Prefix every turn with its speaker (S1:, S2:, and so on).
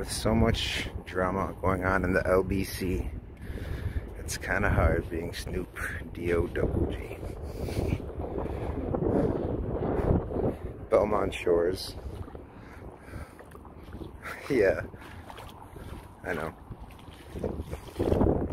S1: with so much drama going on in the LBC, it's kind of hard being Snoop D-O-double-G. Belmont Shores. Yeah, I know.